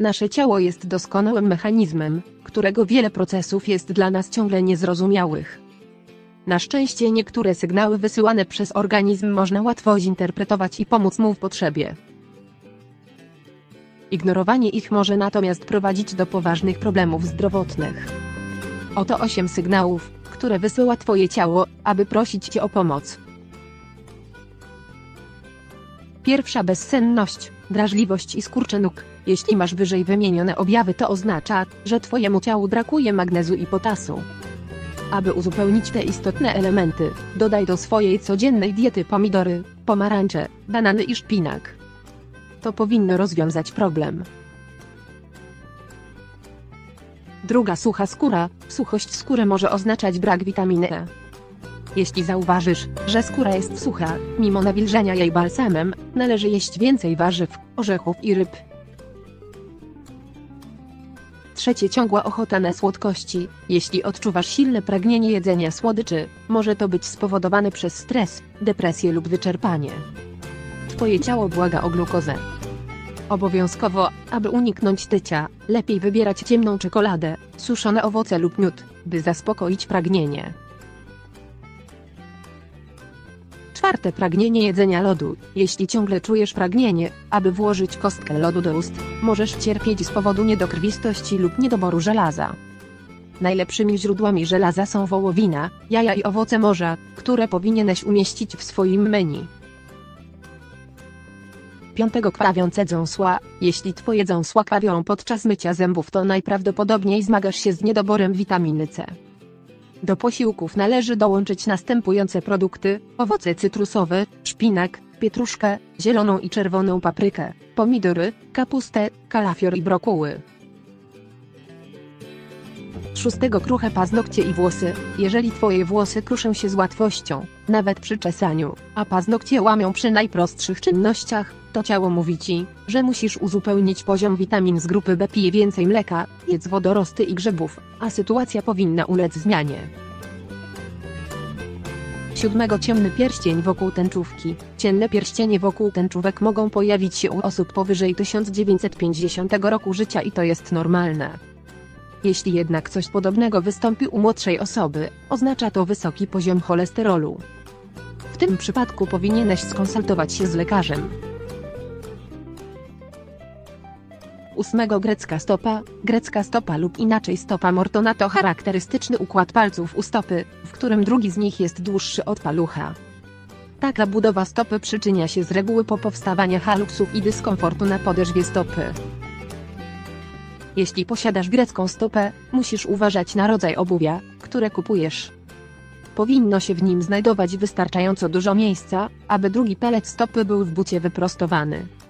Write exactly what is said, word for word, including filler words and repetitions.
Nasze ciało jest doskonałym mechanizmem, którego wiele procesów jest dla nas ciągle niezrozumiałych. Na szczęście niektóre sygnały wysyłane przez organizm można łatwo zinterpretować i pomóc mu w potrzebie. Ignorowanie ich może natomiast prowadzić do poważnych problemów zdrowotnych. Oto osiem sygnałów, które wysyła Twoje ciało, aby prosić Cię o pomoc. Pierwsza: bezsenność, drażliwość i skurcze nóg. Jeśli masz wyżej wymienione objawy, to oznacza, że Twojemu ciału brakuje magnezu i potasu. Aby uzupełnić te istotne elementy, dodaj do swojej codziennej diety pomidory, pomarańcze, banany i szpinak. To powinno rozwiązać problem. Druga: sucha skóra. Suchość skóry może oznaczać brak witaminy E. Jeśli zauważysz, że skóra jest sucha, mimo nawilżenia jej balsamem, należy jeść więcej warzyw, orzechów i ryb. Trzecie: ciągła ochota na słodkości. Jeśli odczuwasz silne pragnienie jedzenia słodyczy, może to być spowodowane przez stres, depresję lub wyczerpanie. Twoje ciało błaga o glukozę. Obowiązkowo, aby uniknąć tycia, lepiej wybierać ciemną czekoladę, suszone owoce lub miód, by zaspokoić pragnienie. Czwarte: pragnienie jedzenia lodu. Jeśli ciągle czujesz pragnienie, aby włożyć kostkę lodu do ust, możesz cierpieć z powodu niedokrwistości lub niedoboru żelaza. Najlepszymi źródłami żelaza są wołowina, jaja i owoce morza, które powinieneś umieścić w swoim menu. Piątego: krwawiące dziąsła. Jeśli Twoje dziąsła krwawią podczas mycia zębów, to najprawdopodobniej zmagasz się z niedoborem witaminy C. Do posiłków należy dołączyć następujące produkty: owoce cytrusowe, szpinak, pietruszkę, zieloną i czerwoną paprykę, pomidory, kapustę, kalafior i brokuły. Szóstego: kruche paznokcie i włosy. Jeżeli Twoje włosy kruszą się z łatwością, nawet przy czesaniu, a paznokcie łamią przy najprostszych czynnościach, to ciało mówi Ci, że musisz uzupełnić poziom witamin z grupy B. Pij więcej mleka, jedz wodorosty i grzybów, a sytuacja powinna ulec zmianie. Siódmego: ciemny pierścień wokół tęczówki. Ciemne pierścienie wokół tęczówek mogą pojawić się u osób powyżej tysiąc dziewięćset pięćdziesiątego roku życia i to jest normalne. Jeśli jednak coś podobnego wystąpi u młodszej osoby, oznacza to wysoki poziom cholesterolu. W tym przypadku powinieneś skonsultować się z lekarzem. Ósmego: grecka stopa. Grecka stopa lub inaczej stopa Mortona to charakterystyczny układ palców u stopy, w którym drugi z nich jest dłuższy od palucha. Taka budowa stopy przyczynia się z reguły po powstawania haluksów i dyskomfortu na podeszwie stopy. Jeśli posiadasz grecką stopę, musisz uważać na rodzaj obuwia, które kupujesz. Powinno się w nim znajdować wystarczająco dużo miejsca, aby drugi palec stopy był w bucie wyprostowany.